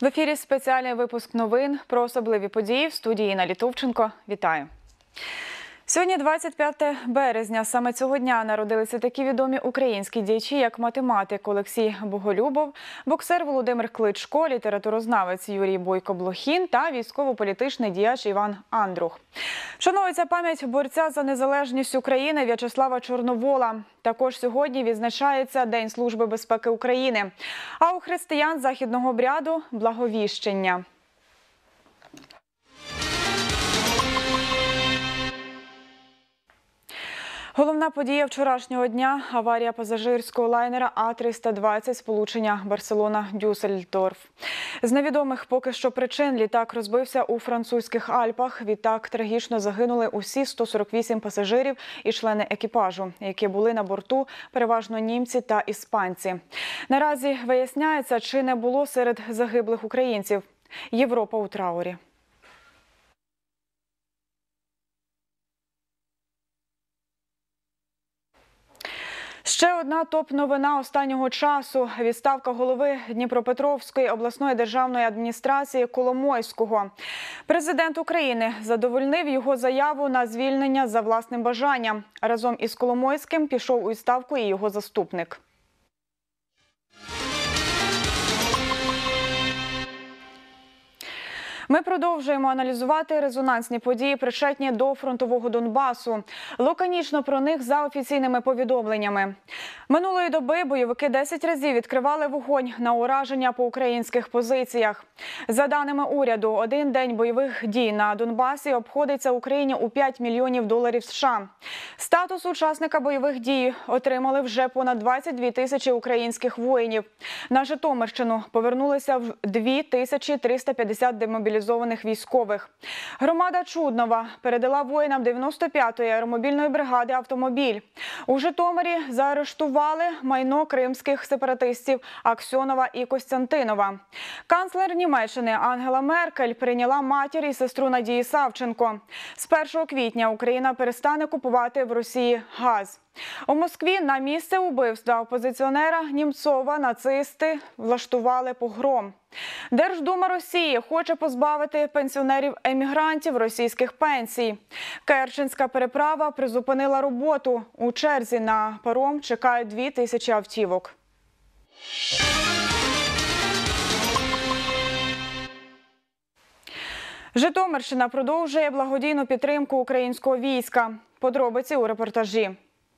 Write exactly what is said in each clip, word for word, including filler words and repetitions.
В ефірі спеціальний випуск новин про особливі події в студії Інна Літовченко. Вітаю! Сьогодні двадцять п'яте березня. Саме цього дня народилися такі відомі українські діячі, як математик Олексій Боголюбов, боксер Володимир Кличко, літературознавець Юрій Бойко-Блохін та військово-політичний діяч Іван Андрух. Вшановується пам'ять борця за незалежність України В'ячеслава Чорновола. Також сьогодні відзначається День Служби безпеки України, а у християн західного обряду – Благовіщення. Головна подія вчорашнього дня – аварія пасажирського лайнера А триста двадцять сполучення Барселона-Дюссельдорф. З невідомих поки що причин літак розбився у французьких Альпах. Відтак трагічно загинули усі сто сорок вісім пасажирів і члени екіпажу, які були на борту, переважно німці та іспанці. Наразі виясняється, чи не було серед загиблих українців. Європа у траурі. Ще одна топ-новина останнього часу – відставка голови Дніпропетровської обласної державної адміністрації Коломойського. Президент України задовольнив його заяву на звільнення за власним бажанням. Разом із Коломойським пішов у відставку і його заступник. Ми продовжуємо аналізувати резонансні події, причетні до фронтового Донбасу. Лаконічно про них за офіційними повідомленнями. Минулої доби бойовики десять разів відкривали вогонь на ураження по українських позиціях. За даними уряду, один день бойових дій на Донбасі обходиться Україні у п'ять мільйонів доларів США. Статус учасника бойових дій отримали вже понад двадцять дві тисячі українських воїнів. На Житомирщину повернулися в дві тисячі триста п'ятдесят демобілізованих військових. Громада Чуднова передала воїнам дев'яносто п'ятої аеромобільної бригади автомобіль. У Житомирі заарештували майно кримських сепаратистів Аксьонова і Костянтинова. Канцлер Німеччини Ангела Меркель прийняла матір і сестру Надії Савченко. З першого квітня Україна перестане купувати в Росії газ. У Москві на місце убивства опозиціонера Німцова нацисти влаштували погром. Держдума Росії хоче позбавити пенсіонерів-емігрантів російських пенсій. Керченська переправа призупинила роботу. У черзі на паром чекають дві тисячі автівок. Житомирщина продовжує благодійну підтримку українського війська. Подробиці у репортажі.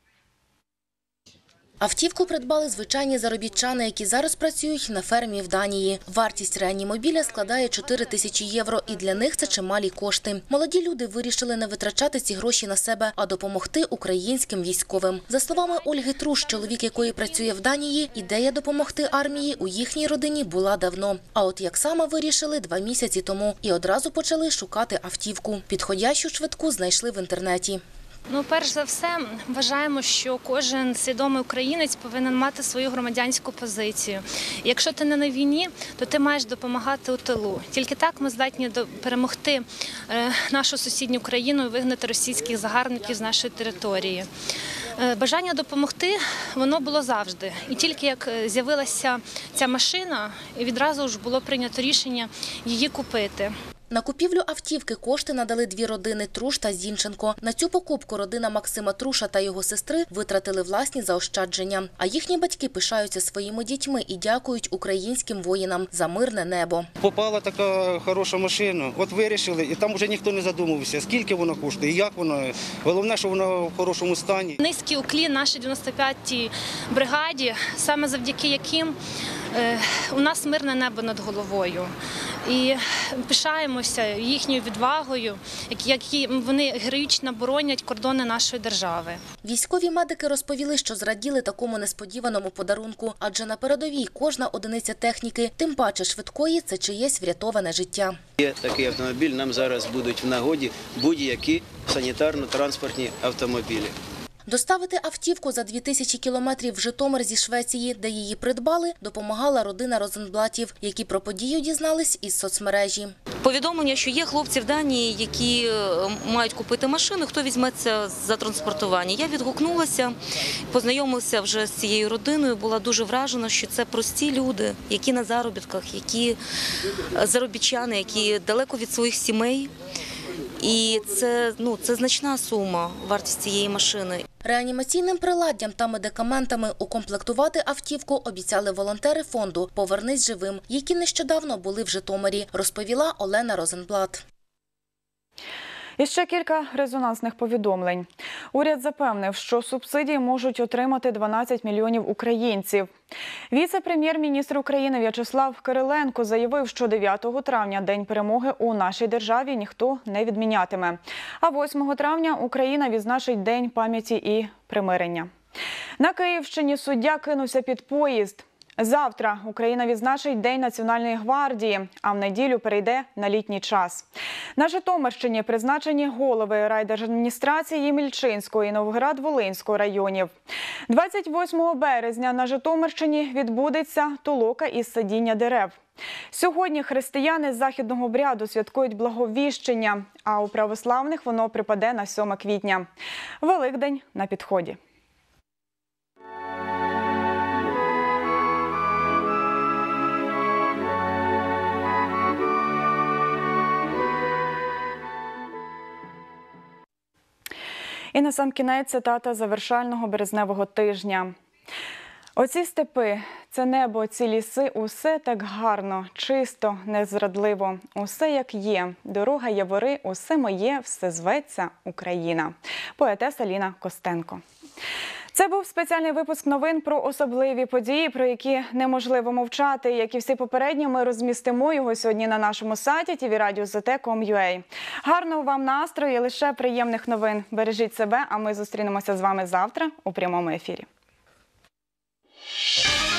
Автівку придбали звичайні заробітчани, які зараз працюють на фермі в Данії. Вартість реанімобіля складає чотири тисячі євро, і для них це чималі кошти. Молоді люди вирішили не витрачати ці гроші на себе, а допомогти українським військовим. За словами Ольги Труш, чоловік якої працює в Данії, ідея допомогти армії у їхній родині була давно. А от як саме вирішили два місяці тому і одразу почали шукати автівку. Підходящу швидку знайшли в інтернеті. Ну, перш за все, вважаємо, що кожен свідомий українець повинен мати свою громадянську позицію. Якщо ти не на війні, то ти маєш допомагати у тилу. Тільки так ми здатні перемогти нашу сусідню країну і вигнати російських загарбників з нашої території. Бажання допомогти, воно було завжди. І тільки як з'явилася ця машина, відразу ж було прийнято рішення її купити. На купівлю автівки кошти надали дві родини – Труш та Зінченко. На цю покупку родина Максима Труша та його сестри витратили власні заощадження. А їхні батьки пишаються своїми дітьми і дякують українським воїнам за мирне небо. Попала така хороша машина, от вирішили, і там вже ніхто не задумувався, скільки воно коштує, як воно. Головне, що воно в хорошому стані. Низький уклін нашій дев'яносто п'ятій бригаді, саме завдяки яким у нас мирне небо над головою. І пишаємося їхньою відвагою, які вони героїчно боронять кордони нашої держави. Військові медики розповіли, що зраділи такому несподіваному подарунку, адже на передовій кожна одиниця техніки, тим паче швидкої, це чиєсь врятоване життя. Є такий автомобіль, нам зараз будуть в нагоді будь-які санітарно-транспортні автомобілі. Доставити автівку за дві тисячі кілометрів в Житомир зі Швеції, де її придбали, допомагала родина Розенблатів, які про подію дізнались із соцмережі. Повідомлення, що є хлопці в Данії, які мають купити машину, хто візьметься за транспортування. Я відгукнулася, познайомилася вже з цією родиною, була дуже вражена, що це прості люди, які на заробітках, які заробітчани, які далеко від своїх сімей. І це, ну, це значна сума, вартість цієї машини. Реанімаційним приладдям та медикаментами укомплектувати автівку обіцяли волонтери фонду «Повернись живим», які нещодавно були в Житомирі, розповіла Олена Розенблат. І ще кілька резонансних повідомлень. Уряд запевнив, що субсидії можуть отримати дванадцять мільйонів українців. Віце-прем'єр-міністр України В'ячеслав Кириленко заявив, що дев'ятого травня – День перемоги у нашій державі ніхто не відмінятиме. А восьмого травня Україна відзначить День пам'яті і примирення. На Київщині суддя кинувся під поїзд. Завтра Україна відзначить День Національної гвардії, а в неділю перейде на літній час. На Житомирщині призначені голови райдержадміністрації Ємільчинського і Новоград-Волинського районів. двадцять восьмого березня на Житомирщині відбудеться толока із садіння дерев. Сьогодні християни західного обряду святкують Благовіщення, а у православних воно припаде на сьоме квітня. Великдень на підході. І насамкінець цитата завершального березневого тижня. «Оці степи, це небо, ці ліси, усе так гарно, чисто, незрадливо, усе як є, дорога явори, усе моє, все зветься Україна». Поетеса Ліна Костенко. Це був спеціальний випуск новин про особливі події, про які неможливо мовчати. Як і всі попередні, ми розмістимо його сьогодні на нашому сайті ті ві радіо зет те крапка ком крапка ю а. Гарного вам настрою і лише приємних новин. Бережіть себе, а ми зустрінемося з вами завтра у прямому ефірі.